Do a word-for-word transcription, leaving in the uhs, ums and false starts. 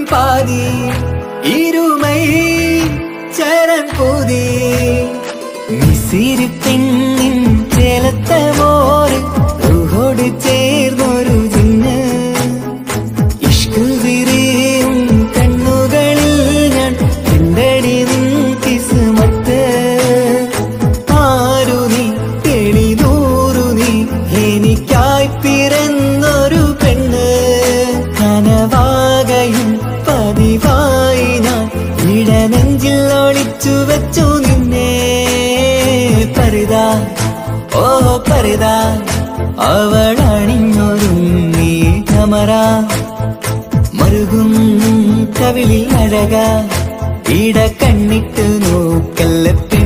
പാതി ഇരുമൈ ചരൻ പൂതി മിസിരി പെണ്ണിൻ ചേലത്തെ മോര് റൂഹോട് ചേർന്നൊരു ജിന്ന് ഇഷ്ക് വിരിയും കണ്ണുകളിൽ ഞാൻ കണ്ടടി നിൻ കിസ്മത്ത് ആരു നീ തെളിനൂറു നീ എനിക്കായി പിറന്നൊരു പെണ്ണ് കനവാകയും പതിവായി ഞാൻ ഇടനെഞ്ചിൽ ഒളിച്ചു വെച്ചു നിന്നെ പരിതാ ഓ പരിതാ അവളണിഞ്ഞൊരുങ്ങി കമറ മറുകും കവിളിൽ അഴക ഇട കണ്ണിട്ട് നോക്കല്ല